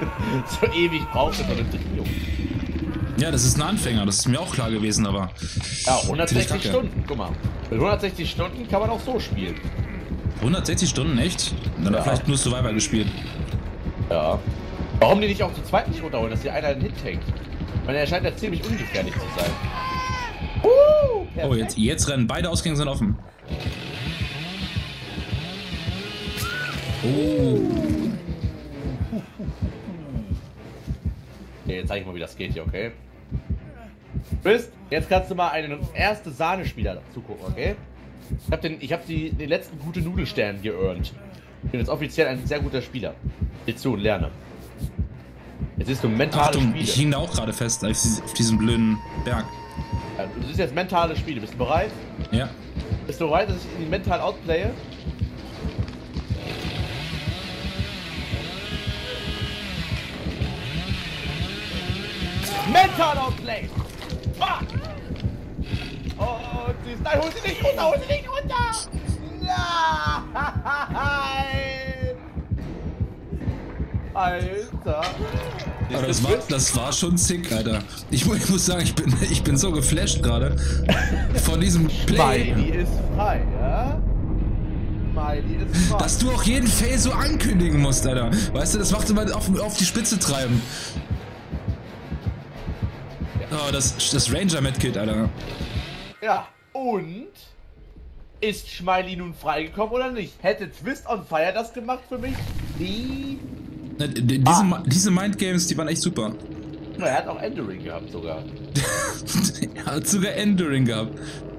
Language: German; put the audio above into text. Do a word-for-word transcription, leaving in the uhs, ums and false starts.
so ewig braucht für so eine Trio. Ja, das ist ein Anfänger, das ist mir auch klar gewesen, aber... Ja, hundertsechzig Stunden, guck mal. Mit hundertsechzig Stunden kann man auch so spielen. hundertsechzig Stunden, echt? Dann Ja. hat vielleicht nur Survivor gespielt. Ja. Warum die nicht auch zu zweit nicht runterholen, dass die einer einen Hit tankt? Ich meine, er scheint ja ziemlich ungefährlich zu sein. Uh, Oh, jetzt, jetzt rennen. Beide Ausgänge sind offen. Oh. Okay, jetzt zeige ich mal, wie das geht hier, okay? Bist, jetzt kannst du mal einen erste Sahne-Spieler zugucken, okay? Ich habe den, ich hab die, den letzten gute Nudelstern geearnt. Ich bin jetzt offiziell ein sehr guter Spieler. Geh zu und lerne. Jetzt siehst du mentale Achtung, Spiele. ich hing da auch gerade fest auf auf diesem blöden Berg. Ja, du siehst jetzt mentale Spiele. Bist du bereit? Ja. Bist du bereit, dass ich ihn mental outplaye? Mental outplay! Fuck! Und sie ist... Nein, hol sie nicht runter! Hol sie nicht runter! Nein! Alter! Aber das war, das war schon sick, Alter. Ich, mu- ich muss sagen, ich bin, ich bin so geflasht gerade von diesem Play. Smiley ist frei, ja? Smiley ist frei. Dass du auch jeden Fail so ankündigen musst, Alter. Weißt du, das macht immer auf, auf die Spitze treiben. Oh, das, das Ranger-Medkit, Alter. Ja, und? Ist Smiley nun freigekommen oder nicht? Hätte Twist on Fire das gemacht für mich? Die... Ne, d- Diese, Ma- diese Mindgames, die waren echt super. Er hat auch Enduring gehabt sogar. Er hat sogar Enduring gehabt.